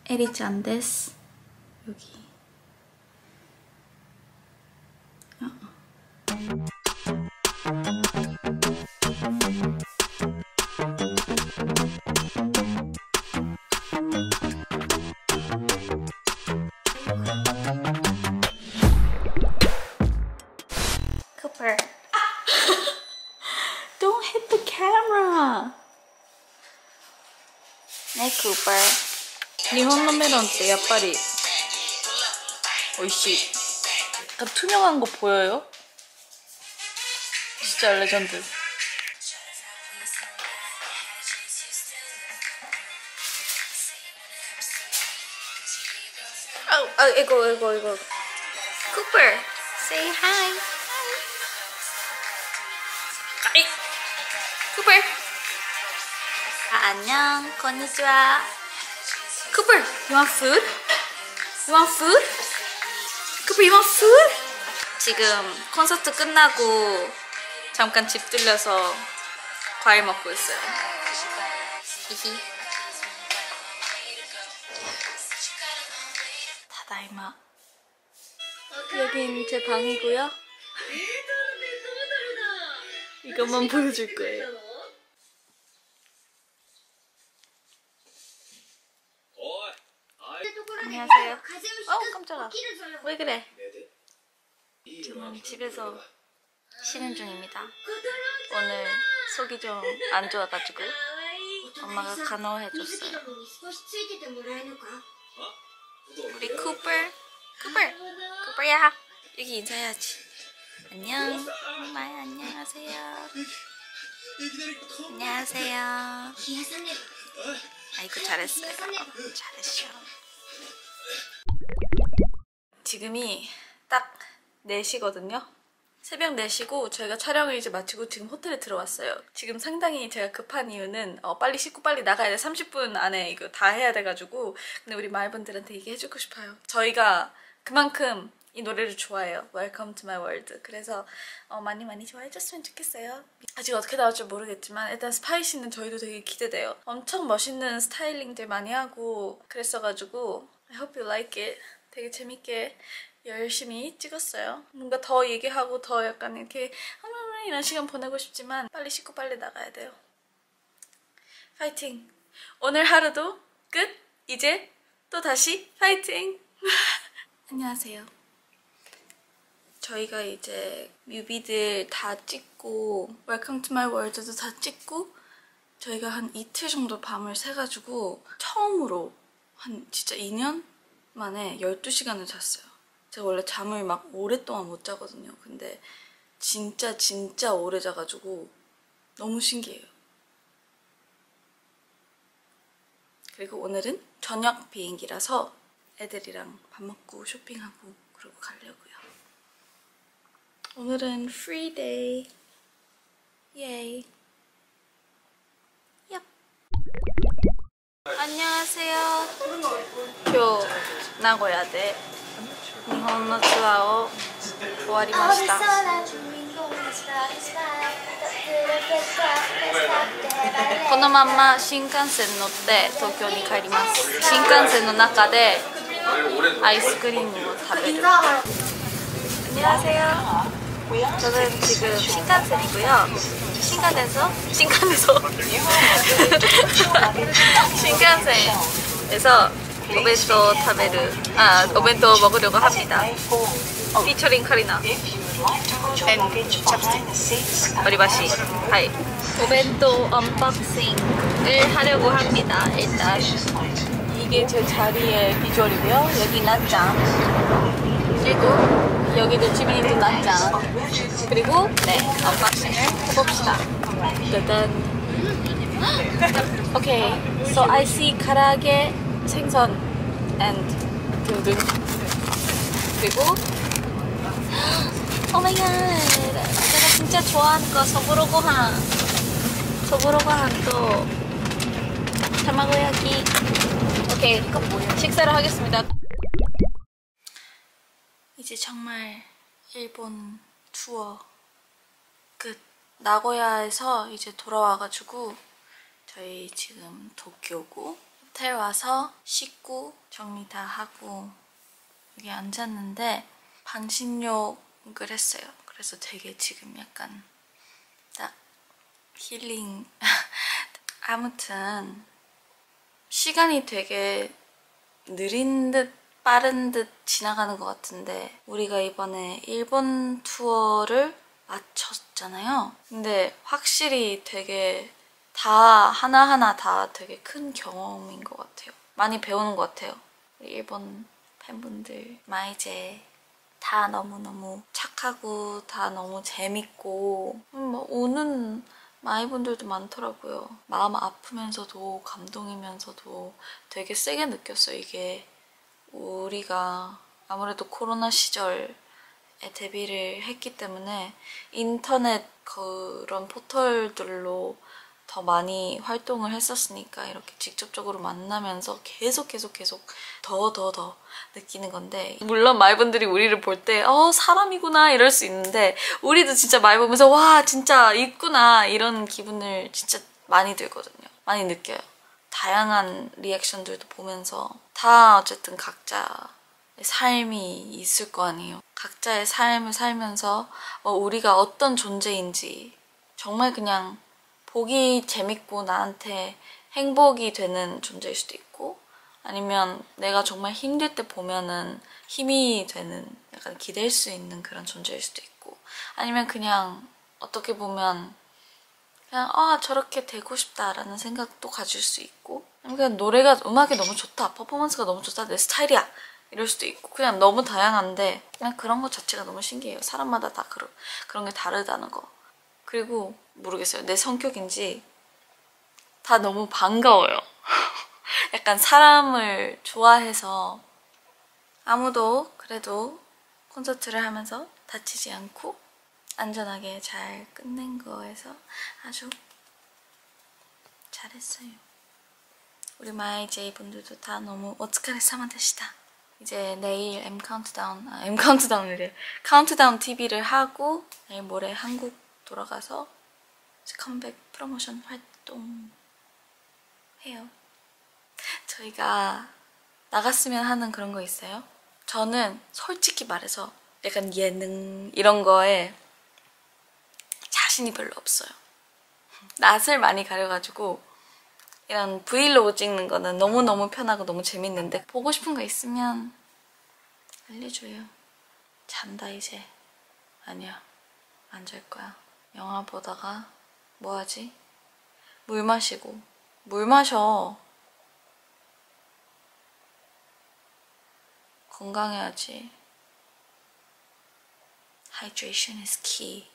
에리짱 데스. 여기. Cooper. Don't hit the camera. 네, Cooper. 日本のメロンってやっぱり美味しい。투명한 거 보여요? 진짜 레전드. 이거. Cooper, say hi. Hi. Cooper. 안녕, konnichiwa. Cooper, you want food? You want food? Cooper, you want food? 지금 콘서트 끝나고 잠깐 집 들려서 과일 먹고 있어요. 히히. 다다이마. 여긴 제 방이고요. 이것만 보여줄 거예요. 안녕하세요. 깜짝아. 왜 그래? 저는 집에서 쉬는 중입니다. 오늘 속이 좀 안 좋아가지고 엄마가 간호해줬어요. 우리 쿠퍼야. 여기 인사해야지. 안녕. 엄마야, 안녕하세요. 안녕하세요. 아이고, 잘했어요. 잘했어. 지금이 딱 4시거든요. 새벽 4시고 저희가 촬영을 이제 마치고 지금 호텔에 들어왔어요. 지금 상당히 제가 급한 이유는 빨리 씻고 빨리 나가야 돼. 30분 안에 이거 다 해야 돼가지고. 근데 우리 마을분들한테 얘기해주고 싶어요. 저희가 그만큼 이 노래를 좋아해요. Welcome to my world. 그래서 많이 좋아해줬으면 좋겠어요. 아직 어떻게 나올지 모르겠지만 일단 스파이시는 저희도 되게 기대돼요. 엄청 멋있는 스타일링들 많이 하고 그랬어가지고 I hope you like it. 되게 재밌게 열심히 찍었어요. 뭔가 더 얘기하고 더 약간 이렇게 이런 시간 보내고 싶지만 빨리 씻고 빨리 나가야 돼요. 파이팅! 오늘 하루도 끝! 이제 또 다시 파이팅! 안녕하세요. 저희가 이제 뮤비들 다 찍고 Welcome to my world도 다 찍고 저희가 한 이틀 정도 밤을 새가지고 처음으로 한 진짜 2년 만에 12시간을 잤어요. 제가 원래 잠을 막 오랫동안 못 자거든요. 근데 진짜 오래 자가지고 너무 신기해요. 그리고 오늘은 저녁 비행기라서 애들이랑 밥 먹고 쇼핑하고 그러고 가려고요. 오늘은 free day. 예이. 얍. 안녕하세요. 今日名古屋で日本のツアーを終わりました。このまま新幹線乗って東京に帰ります。新幹線の中でアイスクリームを食べる。안녕하세요. 저는 지금 신칸센이고요. 신칸센에서 오벤토 먹으려고 합니다. 피처링 카리나 앤 머리바시. 하이. 오벤토 언박싱을 하려고 합니다. 일단 이게 제 자리의 비주얼이고요. 여기 낮장, 그리고 여기도 지민이도 낮장, 그리고 네, 언박싱을 해봅시다. 짜잔. 오케이. So I see 가라게, 생선 and 등등. 그리고 오마이갓, 제가 진짜 좋아하는 거 소보로고항 또 타마고야키. 오케이, 식사를 하겠습니다. 이제 정말 일본 투어 끝. 나고야에서 이제 돌아와가지고 저희 지금 도쿄고 호텔 와서 씻고 정리 다 하고 여기 앉았는데 반신욕을 했어요. 그래서 되게 지금 약간 딱 힐링. 아무튼 시간이 되게 느린 듯 빠른 듯 지나가는 것 같은데 우리가 이번에 일본 투어를 마쳤잖아요. 근데 확실히 되게 다 하나하나 다 되게 큰 경험인 것 같아요. 많이 배우는 것 같아요. 우리 일본 팬분들 마이제 다 너무너무 착하고 다 너무 재밌고 뭐 우는 마이분들도 많더라고요. 마음 아프면서도 감동이면서도 되게 세게 느꼈어요. 이게 우리가 아무래도 코로나 시절에 데뷔를 했기 때문에 인터넷 그런 포털들로 더 많이 활동을 했었으니까 이렇게 직접적으로 만나면서 계속 더 느끼는 건데 물론 마이분들이 우리를 볼 때 사람이구나 이럴 수 있는데 우리도 진짜 마이 보면서 와 진짜 있구나 이런 기분을 진짜 많이 들거든요. 많이 느껴요. 다양한 리액션들도 보면서 다 어쨌든 각자의 삶이 있을 거 아니에요. 각자의 삶을 살면서 우리가 어떤 존재인지 정말 그냥 보기 재밌고 나한테 행복이 되는 존재일 수도 있고 아니면 내가 정말 힘들 때 보면은 힘이 되는 약간 기댈 수 있는 그런 존재일 수도 있고 아니면 그냥 어떻게 보면 그냥 저렇게 되고 싶다라는 생각도 가질 수 있고 그냥 음악이 너무 좋다 퍼포먼스가 너무 좋다 내 스타일이야 이럴 수도 있고 그냥 너무 다양한데 그냥 그런 것 자체가 너무 신기해요. 사람마다 다 그런 게 다르다는 거. 그리고 모르겠어요. 내 성격인지 다 너무 반가워요. 약간 사람을 좋아해서 아무도 그래도 콘서트를 하면서 다치지 않고 안전하게 잘 끝낸 거에서 아주 잘했어요. 우리 마이제이 분들도 다 너무 오츠카레사마 데시다. 이제 내일 M카운트다운이래. 카운트다운 TV를 하고 내일 모레 한국 돌아가서 이제 컴백 프로모션 활동 해요. 저희가 나갔으면 하는 그런 거 있어요? 저는 솔직히 말해서 약간 예능 이런 거에 자신이 별로 없어요. 낯을 많이 가려가지고 이런 브이로그 찍는 거는 너무너무 편하고 너무 재밌는데 보고 싶은 거 있으면 알려줘요. 잔다 이제. 아니야, 안 잘 거야. 영화 보다가 뭐 하지? 물 마시고. 물 마셔. 건강해야지. Hydration is key.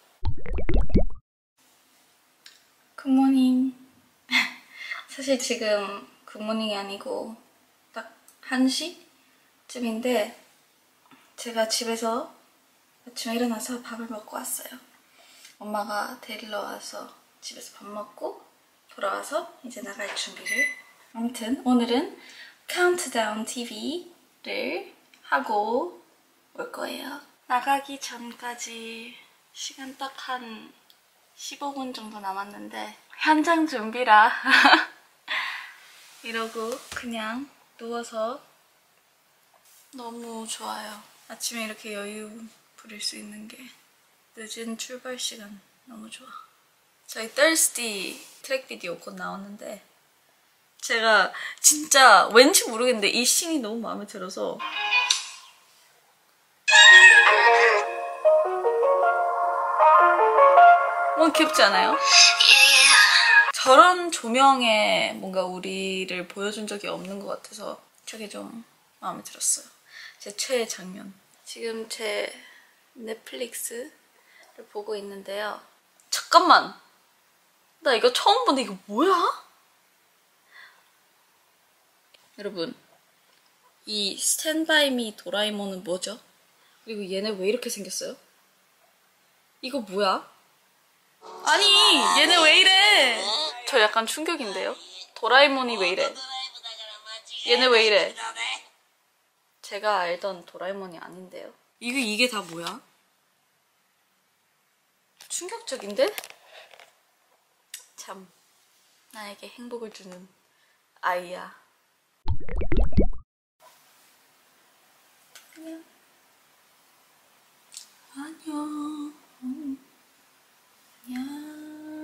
굿모닝. 사실 지금 굿모닝이 아니고 딱 1시쯤인데 제가 집에서 아침에 일어나서 밥을 먹고 왔어요. 엄마가 데리러 와서 집에서 밥 먹고 돌아와서 이제 나갈 준비를. 아무튼 오늘은 카운트다운 TV를 하고 올 거예요. 나가기 전까지 시간 딱 한 15분 정도 남았는데 현장 준비라 이러고 그냥 누워서 너무 좋아요. 아침에 이렇게 여유 부릴 수 있는 게 늦은 출발 시간 너무 좋아. 저희 Thirsty 트랙 비디오 곧 나오는데 제가 진짜 왠지 모르겠는데 이 씬이 너무 마음에 들어서 너무 귀엽지 않아요? 저런 조명에 뭔가 우리를 보여준 적이 없는 것 같아서 저게 좀 마음에 들었어요. 제 최애 장면. 지금 제 넷플릭스를 보고 있는데요. 잠깐만! 나 이거 처음 보는데 이거 뭐야? 여러분, 이 스탠바이 미 도라에몽은 뭐죠? 그리고 얘네 왜 이렇게 생겼어요? 이거 뭐야? 아니, 얘네 왜 이래? 저 약간 충격인데요? 도라에몽이 왜 이래? 얘네 왜 이래? 제가 알던 도라에몽이 아닌데요? 이게 다 뭐야? 충격적인데? 참, 나에게 행복을 주는 아이야. 안녕. 안녕.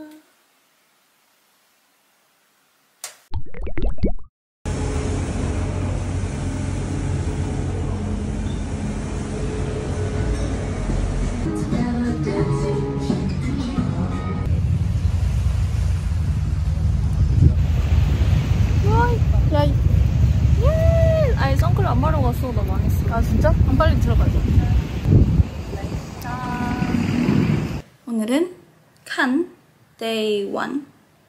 야, 아예 선크림 안 바르고 왔어. 나 망했어. 아 진짜? 그럼 빨리 들어가자. 짠. 오늘은 칸 데이 1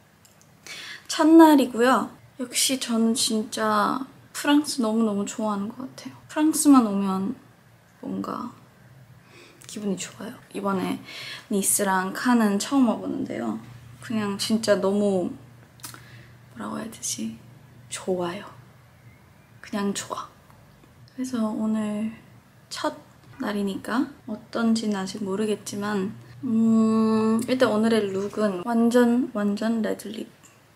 첫날이고요. 역시 저는 진짜 프랑스 너무너무 좋아하는 것 같아요. 프랑스만 오면 뭔가 기분이 좋아요. 이번에 니스랑 칸은 처음 와보는데요. 그냥 진짜 너무 뭐라고 해야 되지? 좋아요. 그냥 좋아. 그래서 오늘 첫 날이니까 어떤지는 아직 모르겠지만 일단 오늘의 룩은 완전 레드립.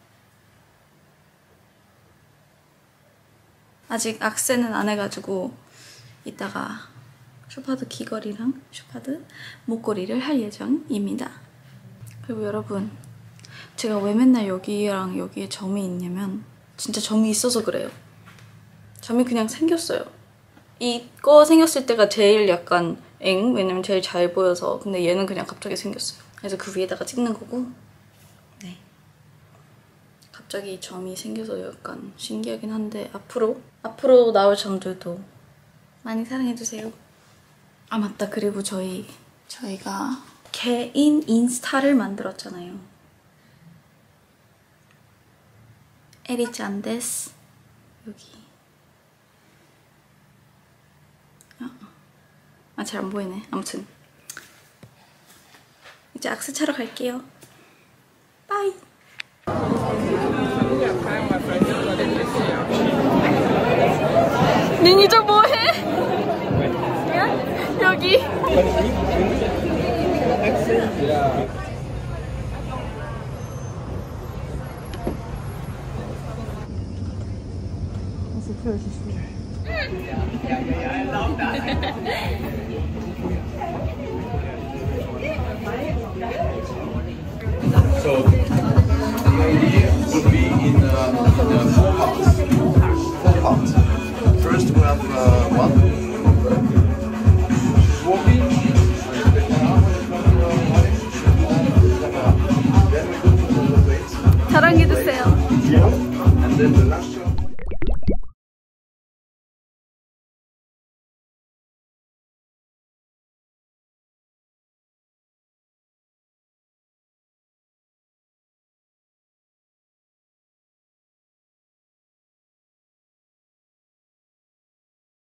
아직 악세는 안 해가지고 이따가 쇼파드 귀걸이랑 쇼파드 목걸이를 할 예정입니다. 그리고 여러분, 제가 왜 맨날 여기랑 여기에 점이 있냐면 진짜 점이 있어서 그래요. 점이 그냥 생겼어요. 이거 생겼을 때가 제일 약간 왜냐면 제일 잘 보여서. 근데 얘는 그냥 갑자기 생겼어요. 그래서 그 위에다가 찍는 거고. 네. 갑자기 점이 생겨서 약간 신기하긴 한데 앞으로 나올 점들도 많이 사랑해주세요. 아 맞다. 그리고 저희가 개인 인스타를 만들었잖아요. 에리짠데스 여기. 잘 안 보이네. 아무튼 이제 악세 차러 갈게요. 빠이. 니니 저 뭐해? 여기. So the idea would be in 4 parts. First we have one